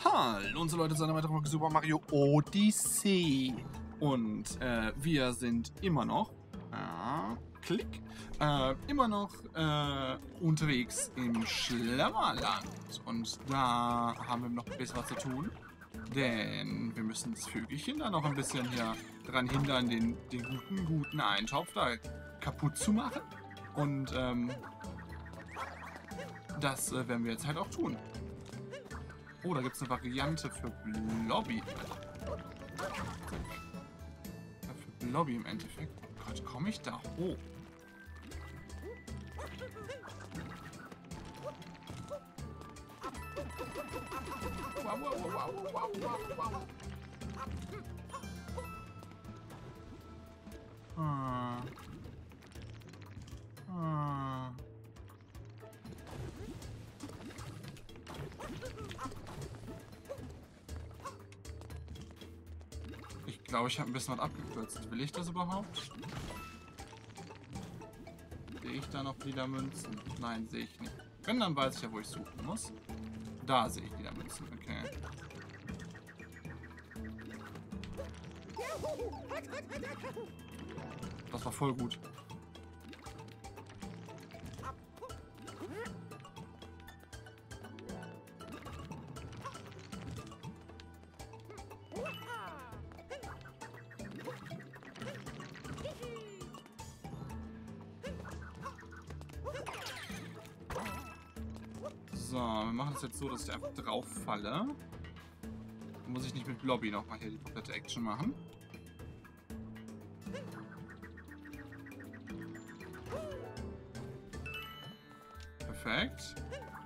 Hallo unsere Leute zu einer weiteren Folge Super Mario Odyssey. Und wir sind immer noch, klick, immer noch unterwegs im Schlemmerland. Und da haben wir noch ein bisschen was zu tun. Denn wir müssen das Vögelchen da noch ein bisschen hier dran hindern, den guten Eintopf da kaputt zu machen. Und das werden wir jetzt halt auch tun. Oh, da gibt es eine Variante für Blobby. Für Blobby im Endeffekt. Oh Gott, komme ich da hoch? Wow, wow, wow, wow, wow, wow. Ich glaube, ich habe ein bisschen was abgekürzt. Will ich das überhaupt? Sehe ich da noch lila Münzen? Nein, sehe ich nicht. Wenn, dann weiß ich ja, wo ich suchen muss. Da sehe ich lila Münzen, okay. Das war voll gut. So, wir machen es jetzt so, dass ich einfach drauf falle. Dann muss ich nicht mit Blobby nochmal hier die komplette Action machen. Perfekt.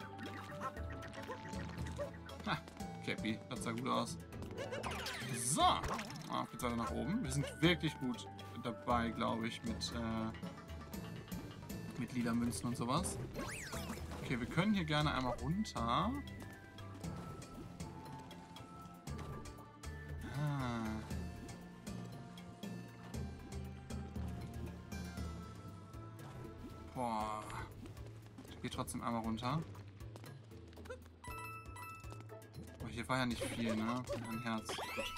Ha, Cappy, das sah gut aus. So, auf geht's weiter nach oben. Wir sind wirklich gut dabei, glaube ich, mit lila Münzen und sowas. Okay, wir können hier gerne einmal runter. Boah. Ich gehe trotzdem einmal runter. Aber hier war ja nicht viel, ne? Ein Herz.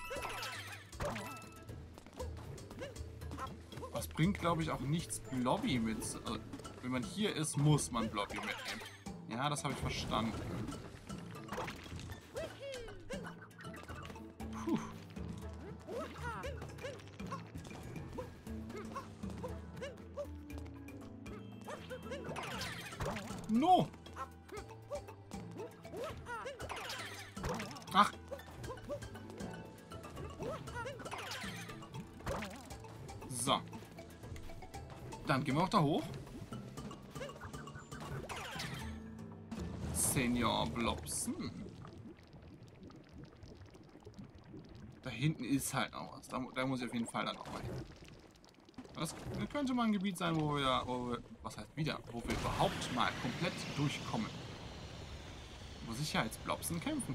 Was bringt, glaube ich, auch nichts Blobby mit. Also, wenn man hier ist, muss man Blobby mitnehmen. Ja, das habe ich verstanden. Puh. No! Ach! So. Dann gehen wir auch da hoch. Senior Blobson. Da hinten ist halt noch was. Da muss ich auf jeden Fall dann noch mal hin. Das könnte mal ein Gebiet sein, wo wir was heißt wieder, wo wir überhaupt mal komplett durchkommen. Wo Sicherheitsblobsen kämpfen.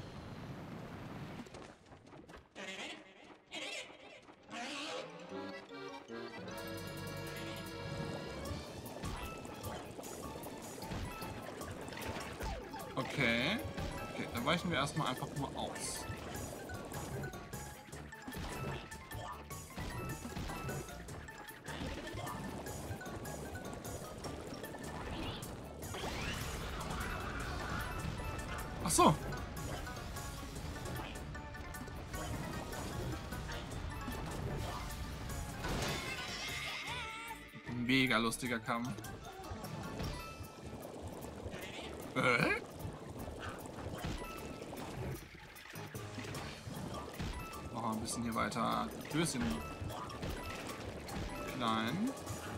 Okay. Okay, dann weichen wir erstmal einfach nur aus. Ach so. Mega lustiger Kampf. Ein bisschen hier weiter. Döschen. Klein.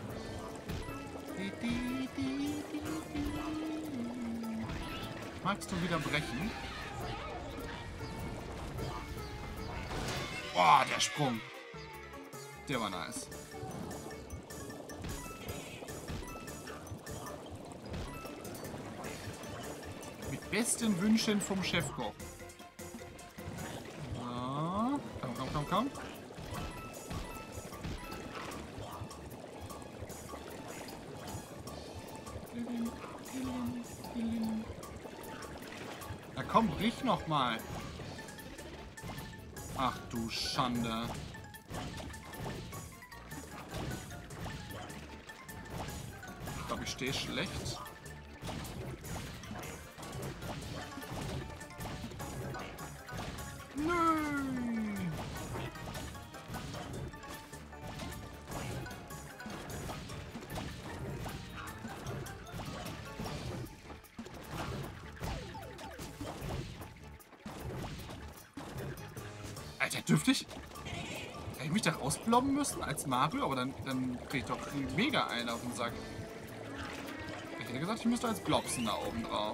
Magst du wieder brechen? Boah, der Sprung. Der war nice. Mit besten Wünschen vom Chefkoch. Komm. Na komm, brich noch mal. Ach du Schande. Ich glaube, ich stehe schlecht. Nö. Alter, dürfte hätte ich mich da rausblobben müssen als Mario, aber dann krieg ich doch mega einen auf den Sack. Ich hätte gesagt, ich müsste als Blobsen da oben drauf.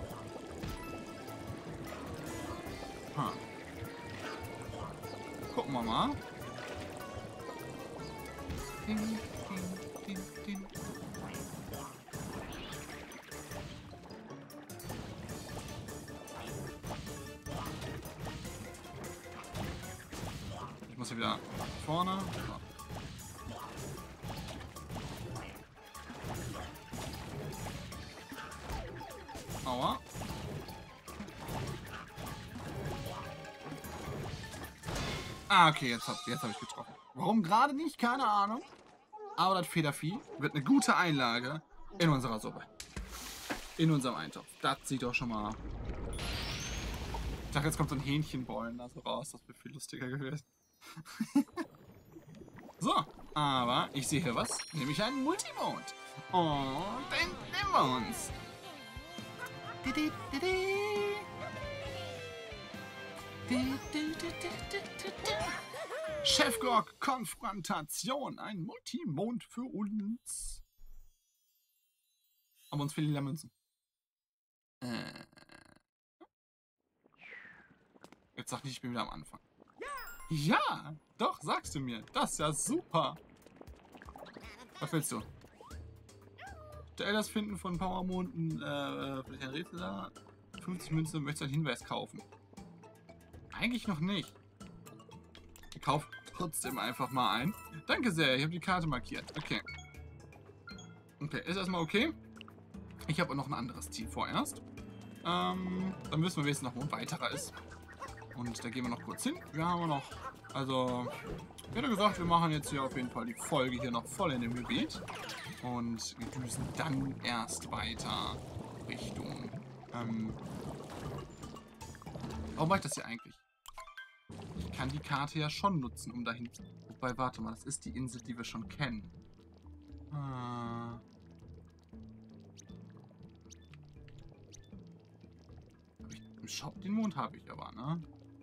Hm. Gucken wir mal. Ding, ding, ding, ding. Ich muss hier wieder vorne. So. Aua. Ah, okay, jetzt hab ich getroffen. Warum gerade nicht? Keine Ahnung. Aber das Federvieh wird eine gute Einlage in unserer Suppe. In unserem Eintopf. Das sieht doch schon mal... Ich dachte, jetzt kommt so ein Hähnchenbollen da so raus. Das wäre viel lustiger gewesen. So, aber ich sehe hier was. Nämlich einen Multimond. Und den nehmen wir uns. Chef Grog, Konfrontation. Ein Multimond für uns. Aber uns fehlen die Münzen. Jetzt sag nicht, ich bin wieder am Anfang. Ja, doch, sagst du mir. Das ist ja super. Was willst du? Das Finden von Powermonden, vielleicht ein Rätsel da. 50 Münzen, möchtest du einen Hinweis kaufen? Eigentlich noch nicht. Ich kaufe trotzdem einfach mal ein. Danke sehr, ich habe die Karte markiert. Okay. Okay, ist erstmal okay. Ich habe noch ein anderes Ziel vorerst. Dann müssen wir wissen, noch wo ein weiterer ist. Und da gehen wir noch kurz hin. Wir haben noch, also, ich hätte gesagt, wir machen jetzt hier auf jeden Fall die Folge hier noch voll in dem Gebiet. Und wir düsen dann erst weiter Richtung, warum mache ich das hier eigentlich? Ich kann die Karte ja schon nutzen, um dahin zu... Wobei, warte mal, das ist die Insel, die wir schon kennen. Im Shop den Mond habe ich aber, ne?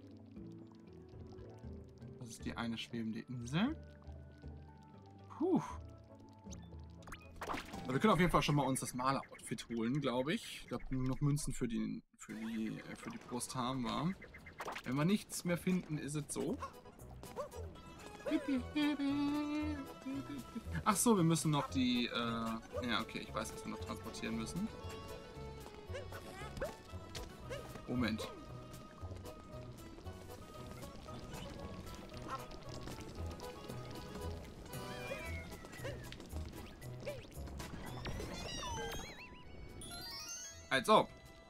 Das ist die eine schwebende Insel. Puh. Aber wir können auf jeden Fall schon mal uns das Maler-Outfit holen, glaube ich. Ich glaube, nur noch Münzen für die Brust haben wir. Wenn wir nichts mehr finden, ist es so. Ach so, wir müssen noch die... ja, okay, ich weiß, was wir noch transportieren müssen. Moment. Als ob.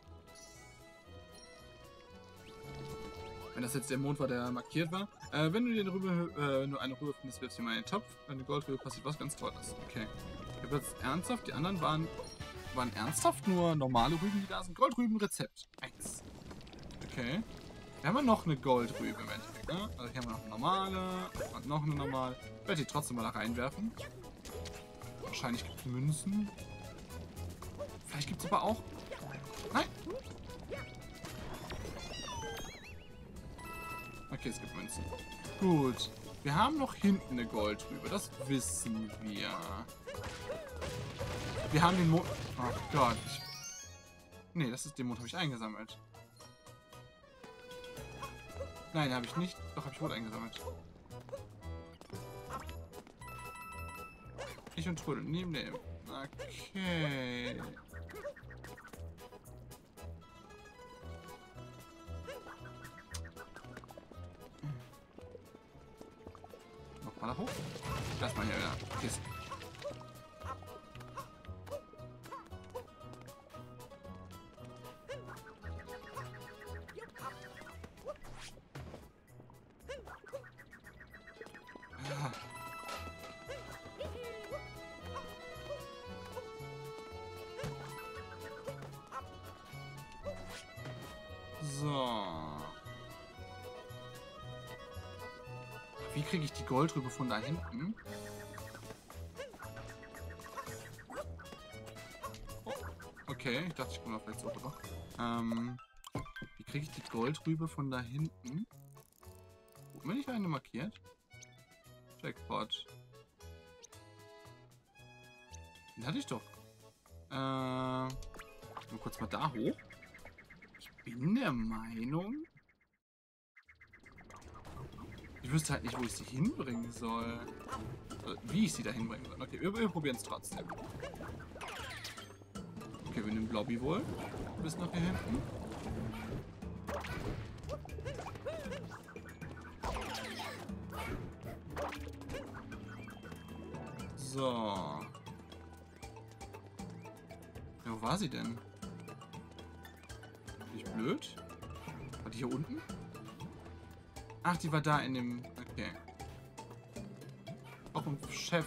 Wenn das jetzt der Mond war, der markiert war. Wenn du nur eine Rübe findest, wirfst du mal in den Topf. Wenn eine Goldrübe passiert was ganz Tolles. Okay. Ich habe jetzt ernsthaft, die anderen waren ernsthaft nur normale Rüben, die da sind. Goldrüben-Rezept. 1. Okay. Wir haben ja noch eine Goldrübe im Endeffekt, ne? Also hier haben wir noch eine normale und noch eine normale. Ich werde die trotzdem mal da reinwerfen. Wahrscheinlich gibt es Münzen. Vielleicht gibt es aber auch... Nein! Okay, es gibt Münzen. Gut. Wir haben noch hinten eine Goldrübe. Das wissen wir. Wir haben den Mond... Oh Gott. Nee, das ist den Mond habe ich eingesammelt. Nein, habe ich nicht. Doch, habe ich wohl eingesammelt. Ich und Trödel neben dem. Okay. Nochmal da hoch. Lass mal hier wieder. Kisten. So. Wie kriege ich die Goldrübe von da hinten? Oh, okay, ich dachte, ich komme da vielleicht so rüber. Wie kriege ich die Goldrübe von da hinten? Bin ich eine markiert? Jackpot. Den hatte ich doch. Mal kurz mal da hoch. Ich bin der Meinung... Ich wüsste halt nicht, wo ich sie hinbringen soll. Wie ich sie da hinbringen soll. Okay, wir probieren es trotzdem. Okay, wir nehmen Blobby wohl. Bis nach hier hinten. So. Ja, wo war sie denn? Bin ich blöd? War die hier unten? Ach, die war da in dem... Okay. Warum Chef?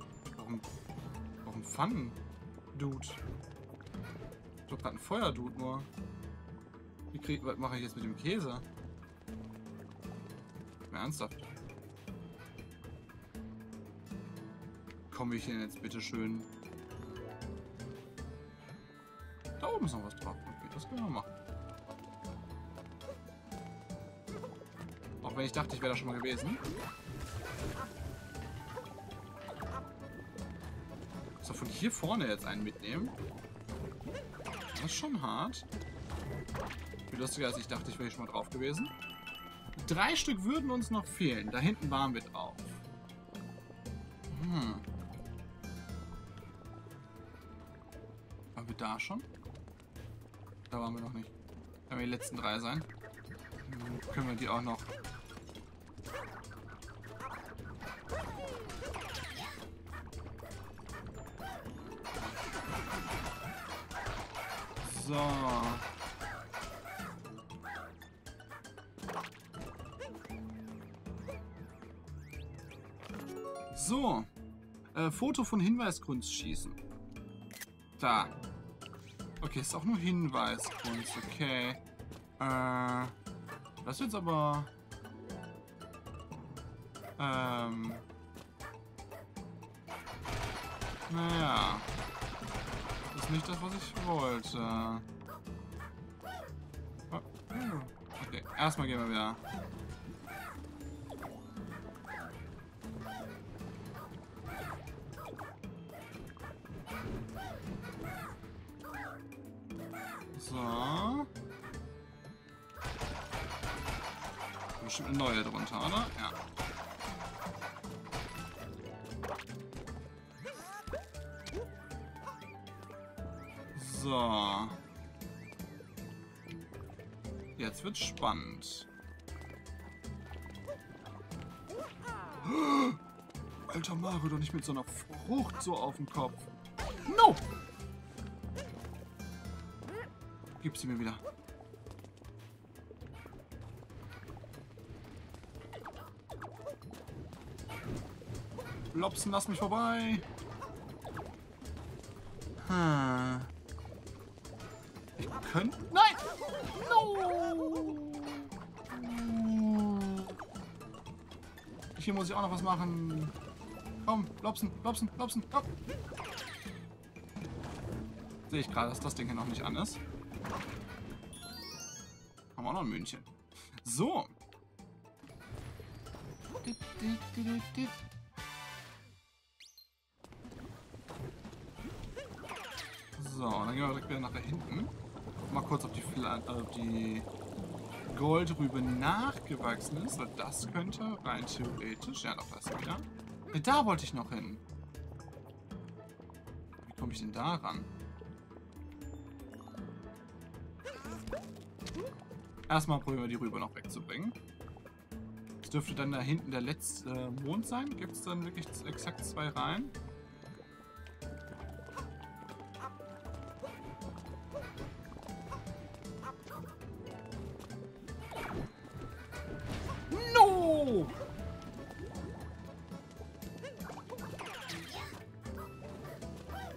Warum Pfannen-Dude? Ich hab doch gerade einen Feuer-Dude nur. Was mache ich jetzt mit dem Käse? Mal ernsthaft. Komme ich denn jetzt bitte schön? Da oben ist noch was drauf. Okay, das können wir machen. Auch wenn ich dachte, ich wäre da schon mal gewesen. So, von hier vorne jetzt einen mitnehmen. Das ist schon hart. Viel lustiger, als ich dachte, ich wäre schon mal drauf gewesen. 3 Stück würden uns noch fehlen. Da hinten waren wir drauf. Waren wir da schon? Da waren wir noch nicht. Wenn wir die letzten 3 sein. Dann können wir die auch noch... So. So. Foto von Hinweiskunst schießen. Da. Okay, ist auch nur Hinweiskunst. Okay. Das ist jetzt aber... Naja. Das ist nicht das, was ich wollte. Okay, erstmal gehen wir wieder. So. Bestimmt eine neue drunter, oder? Ja. So. Jetzt wird's spannend. Alter Mario, doch nicht mit so einer Frucht so auf dem Kopf. No! Gib sie mir wieder. Lobsen, lass mich vorbei. Ich könnte... Nein! No! Hier muss ich auch noch was machen. Komm, Lobsen, Lobsen, Lobsen, komm. Sehe ich gerade, dass das Ding hier noch nicht an ist. Haben wir auch noch ein München. So. So, dann gehen wir direkt wieder nach da hinten. Mal kurz, ob die Goldrübe nachgewachsen ist. Weil das könnte rein theoretisch... Ja, doch, da ist sie wieder. Ja, da wollte ich noch hin. Wie komme ich denn da ran? Erstmal probieren wir die Rübe noch wegzubringen. Das dürfte dann da hinten der letzte Mond sein. Gibt es dann wirklich exakt 2 Reihen? No!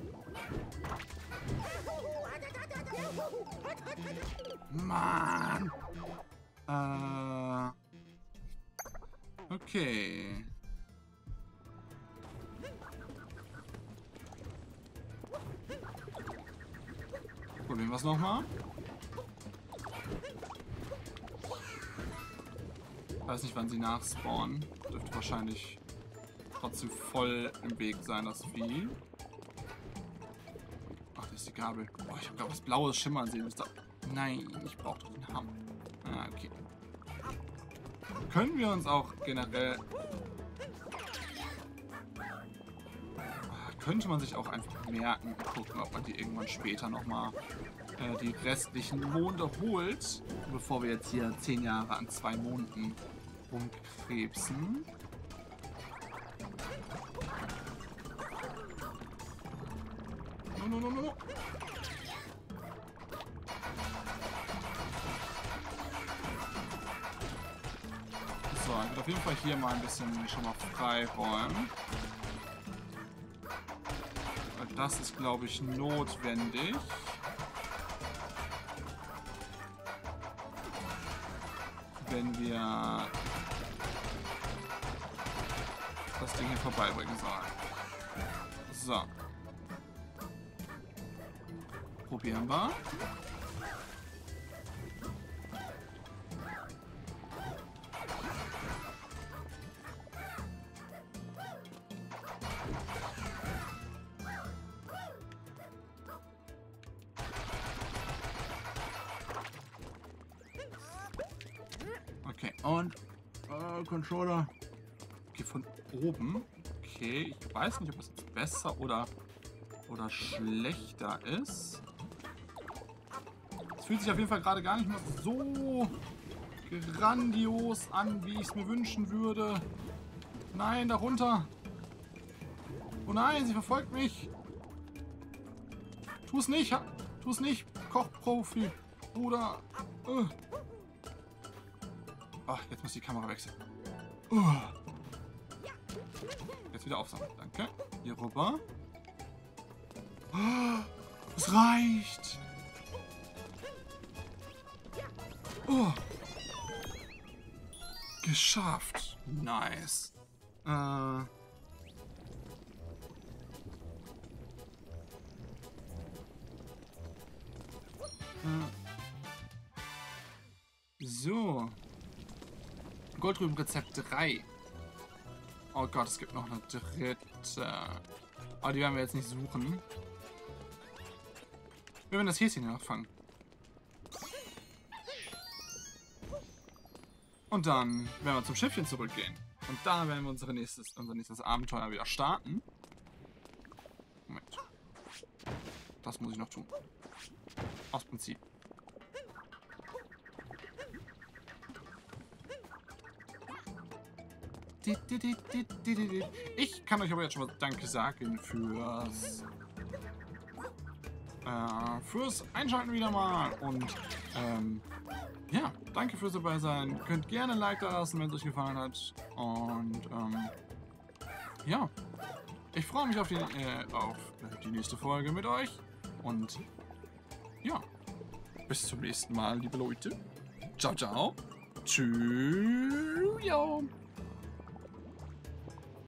Mann! Okay. Probieren wir es nochmal. Ich weiß nicht, wann sie nachspawnen. Dürfte wahrscheinlich trotzdem voll im Weg sein, das Vieh. Ach, das ist die Gabel. Oh, ich habe gerade was Blaues schimmern sehen. Nein, ich brauche doch den Hammer. Ah, okay. Können wir uns auch generell... Könnte man sich auch einfach merken und gucken, ob man die irgendwann später nochmal die restlichen Monde holt, bevor wir jetzt hier 10 Jahre an 2 Monden rumkrebsen. No, no, no, no. So, ich will auf jeden Fall hier mal ein bisschen schon mal freiräumen. Weil das ist, glaube ich, notwendig. Wenn wir das Ding hier vorbeibringen sollen. So. Probieren wir. Okay, und Controller. Okay, von oben. Okay, ich weiß nicht, ob es jetzt besser oder schlechter ist. Es fühlt sich auf jeden Fall gerade gar nicht mehr so grandios an, wie ich es mir wünschen würde. Nein, darunter. Oh nein, sie verfolgt mich. Tu es nicht. Tu es nicht. Kochprofi. Bruder. Ach, jetzt muss die Kamera wechseln. Jetzt wieder aufsammeln. Danke. Hier rüber. Es reicht. Geschafft. Nice. So. Goldrübenrezept 3. Oh Gott, es gibt noch eine dritte. Aber die werden wir jetzt nicht suchen. Wir werden das Häschen hier noch fangen. Und dann werden wir zum Schiffchen zurückgehen. Und da werden wir unser nächstes Abenteuer wieder starten. Moment. Das muss ich noch tun. Aus Prinzip. Ich kann euch aber jetzt schon mal Danke sagen fürs Einschalten wieder mal. Und ja, danke fürs dabei sein. Könnt gerne ein Like da lassen, wenn es euch gefallen hat. Und ja, ich freue mich auf die nächste Folge mit euch. Und ja, bis zum nächsten Mal, liebe Leute. Ciao, ciao. Tschüss.